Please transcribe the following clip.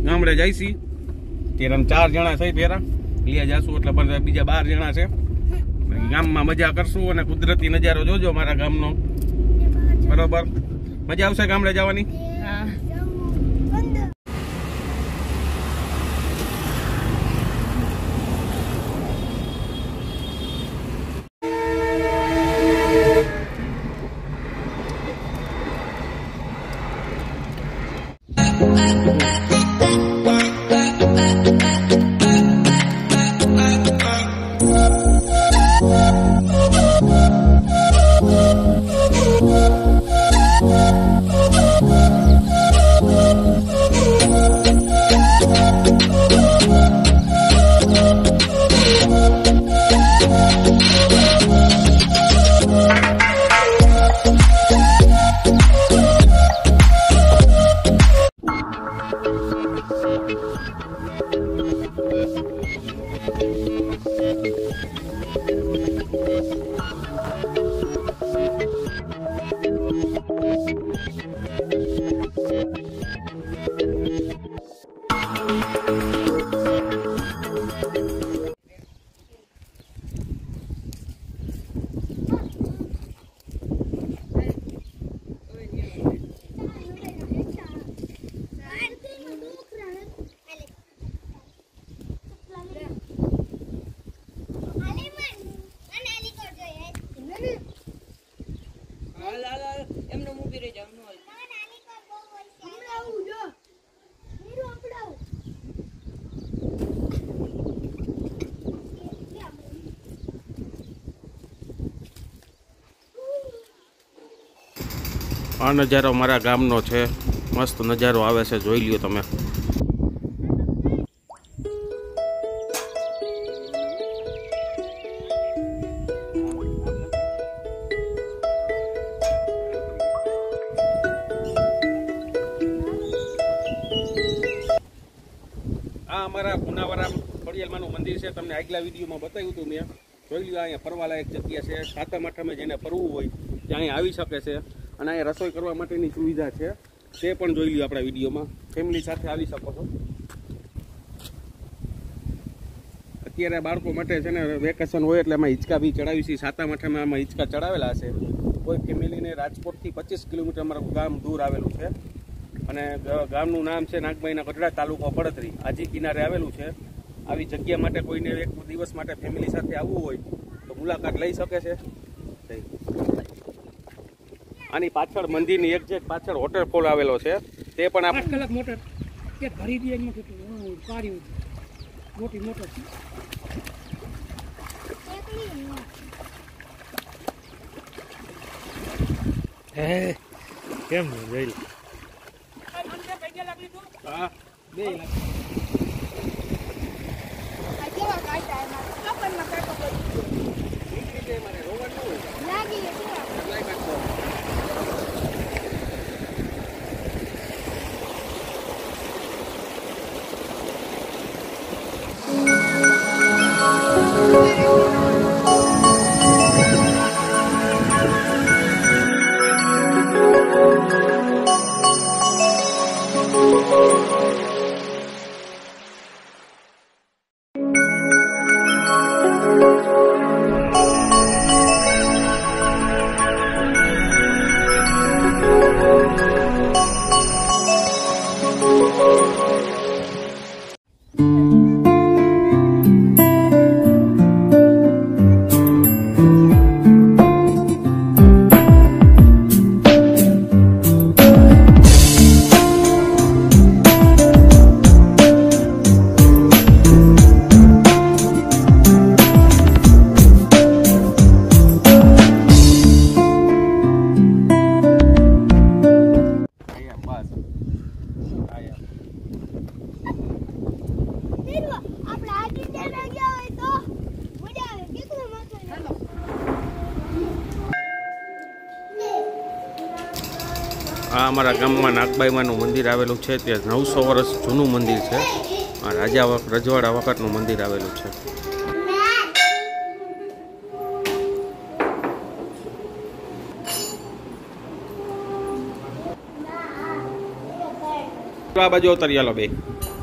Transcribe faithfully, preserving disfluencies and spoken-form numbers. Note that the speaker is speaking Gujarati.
ગામડે જઈશી ત્યારે ચાર જણા થઈ ભેરા લિયા જાશું એટલે પણ બીજા બાર જણા છે ગામમાં મજા કરશું અને કુદરતી નજારો જોજો મારા ગામનો બરોબર મજા આવશે ગામડે જવાની આ નજારો મારા ગામનો છે મસ્ત નજારો આવે છે જોઈ લ્યો તમે આ અમારા પુનાવારા ખોડિયાલમાનું મંદિર છે તમને આગલા વિડીયોમાં બતાવ્યું હતું મેં જોઈ લ્યો અહીંયા ફરવાલાયક જગ્યા છે સાતમ આઠમે જેને ફરવું હોય ત્યાં અહીં આવી શકે છે અને અહીંયા રસોઈ કરવા માટેની સુવિધા છે તે પણ જોઈ લ્યો આપણા વિડીયોમાં ફેમિલી સાથે આવી શકો છો અત્યારે બાળકો માટે છે ને વેકેશન હોય એટલે એમાં હિંચકા બી ચડાવી છે સાતમ આઠમે આમાં હિંચકા ચડાવેલા છે કોઈ ફેમિલીને રાજકોટથી પચીસ કિલોમીટર અમારું ગામ દૂર આવેલું છે અને ગામનું નામ છે નાગબાઈના ગઢડા તાલુકો પડતરી આજી કિનારે આવેલું છે આવી જગ્યા માટે કોઈને એક દિવસ માટે ફેમિલી સાથે આવવું હોય તો મુલાકાત લઈ શકે છે આની પાછળ મંદિરની એક જે પાછળ વોટરફોલ આવેલો છે તે પણ આપ કલાક મોટર કે ભરી દે એમાં કેટલું પાડ્યું મોટી મોટર હે કેમ જોઈ હા બે લાખ આ કેવા કાઢતા એમાં કપનમાં કાઢો નીકળી જાય મારે રોવાનું લાગી ગયું લાગી ગયું આ અમારા ગામમાં નાગબાઈમાનું મંદિર આવેલું છે તે નવસો વર્ષ જૂનું મંદિર છે આ રાજા રજવાડા વખતનું મંદિર આવેલું છે આ બાજુ ઉતરી આલો બે